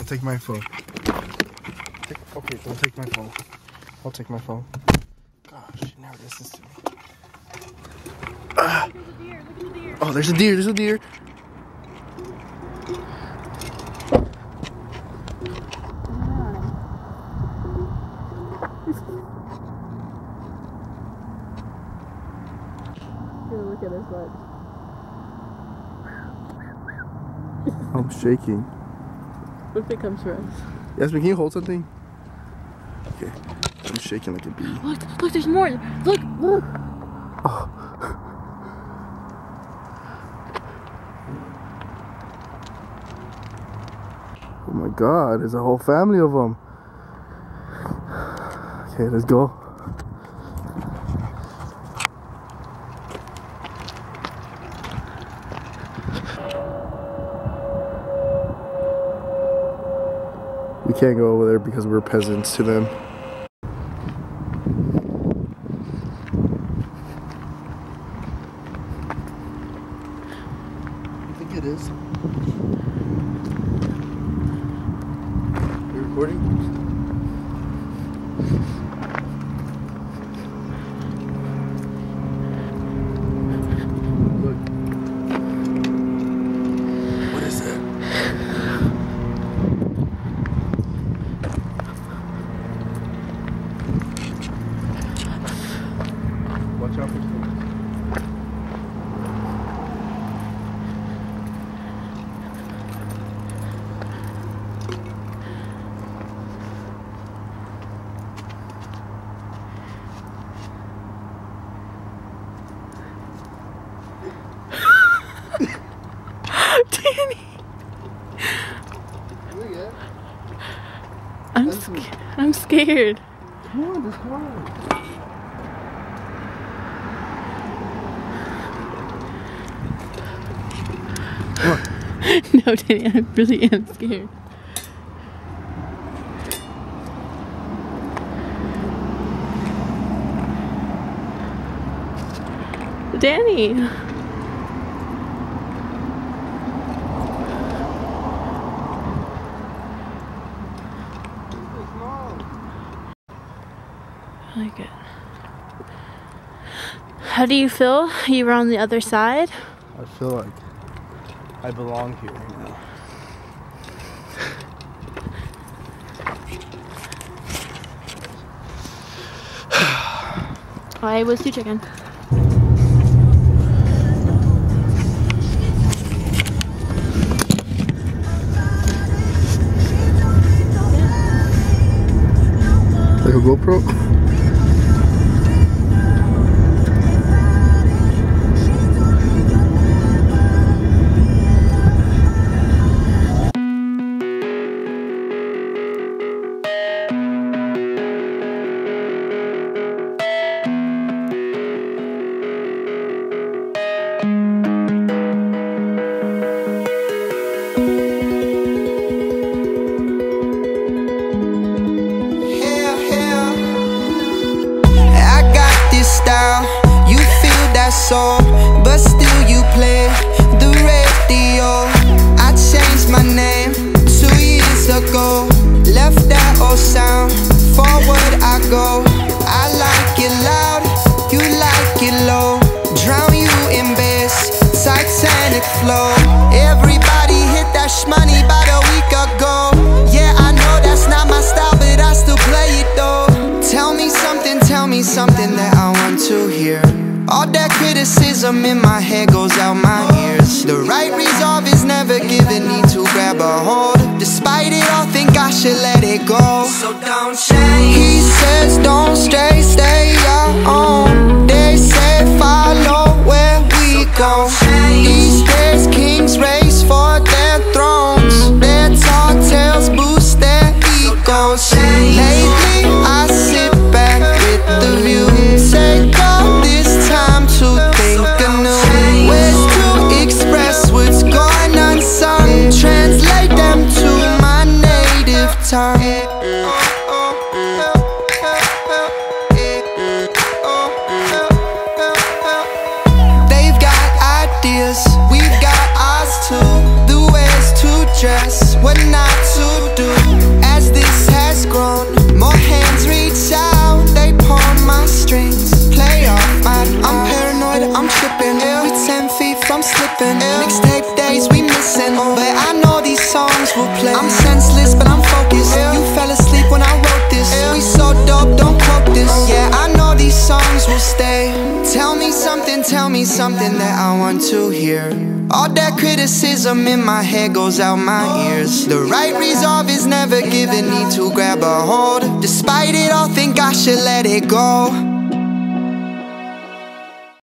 take my phone. Okay, don't take my phone. I'll take my phone. Gosh, she never listens to me. Oh, there's a deer. There's a deer. Look at his butt. I'm shaking. What if it comes for us? Yasmin, can you hold something? Okay. I'm shaking like a bee. Look, there's more. Look. Oh. Oh my God, there's a whole family of them. Okay, let's go. We can't go over there because we're peasants to them. I think it is. Are you recording? Look. What is that? Watch out for snakes. Danny! I'm scared. Come on, just come on. No, Danny, I really am scared. Danny! I like it. How do you feel? You were on the other side? I feel like I belong here now. I was too chicken. Like a GoPro? Soul, but still you play the radio. I changed my name 2 years ago. Left that old sound, forward I go. I like it loud, you like it low. Drown you in bass, Titanic flow. Everybody hit that shmoney about a week ago. Yeah, I know that's not my style, but I still play it though. Tell me something that I want to hear. All that criticism in my head goes out my ears. The right resolve is never given, need to grab a hold. Despite it all, think I should let it go. So don't change. He says don't stray, stay your own. They say follow where we go. These days kings race for their thrones. Their tall tales boost their egos. Lately I sit back with the view. Take all this time to think anew. Ways to express what's going unsung. Translate them to my native tongue. They've got ideas, we've got ours too. The ways to dress, what not to do. tripping. We 10 feet from slipping. Mixtape days we missing, but I know these songs will play. I'm senseless but I'm focused. You fell asleep when I wrote this. We so dope, don't quote this. Yeah, I know these songs will stay. Tell me something that I want to hear. All that criticism in my head goes out my ears. The right resolve is never given, need to grab a hold. Despite it all, think I should let it go.